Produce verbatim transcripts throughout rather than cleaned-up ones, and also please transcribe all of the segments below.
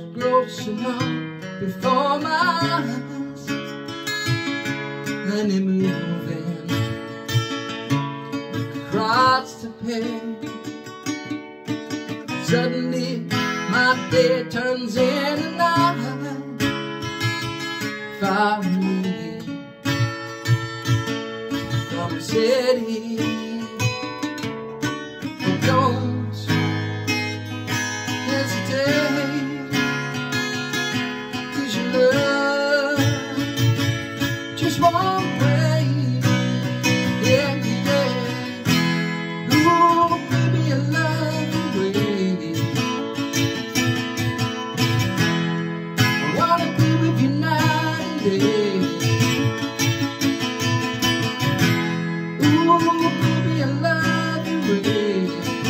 close enough before my eyes, and they're moving across the page. Suddenly my day turns into night, far away from the city. But don't hesitate, 'cause your love just won't break. Yeah, yeah. Ooh, baby, I love the way I wanna be with you night and day. Ooh, baby, I love the way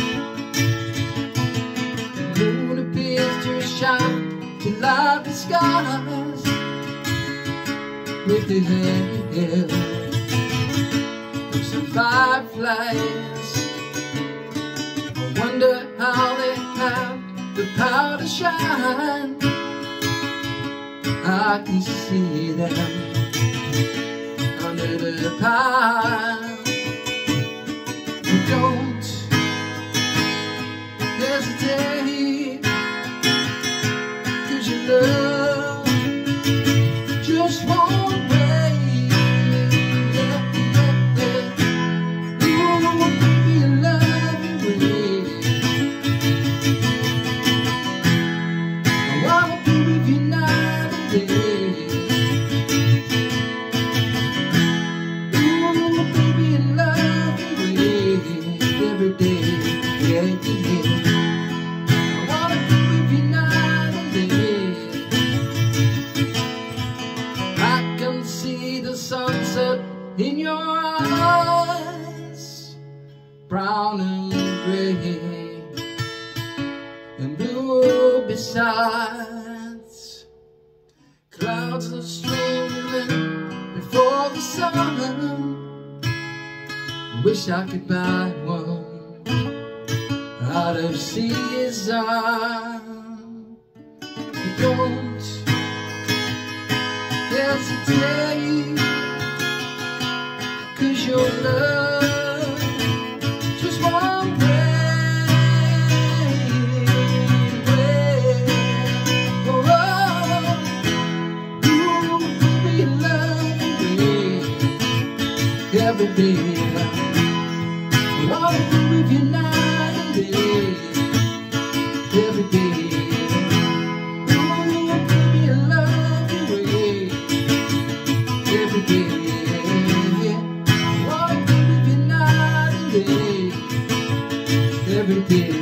the moon appears to shine to light the skies with the help of some fireflies. I wonder how they have the power to shine. I can see them under the pine. Don't hesitate, 'cause your love just won't break. Yeah, yeah, yeah. Ooh, baby, I love the way I wanna be with you night and day. Ooh, baby, I love the way every day. Yeah, yeah. I wanna be with you night and day. I can see the sunset in your eyes, brown and gray and blue besides. Clouds are streaming before the sun. Wish I could buy one out of season. Don't hesitate, 'cause your love just won't break. Oh, oh, ooh, baby, I love the way every day. I wanna be with you night and day, every day. Ooh, baby, I love the way every day. I wanna be with you night and day, every day.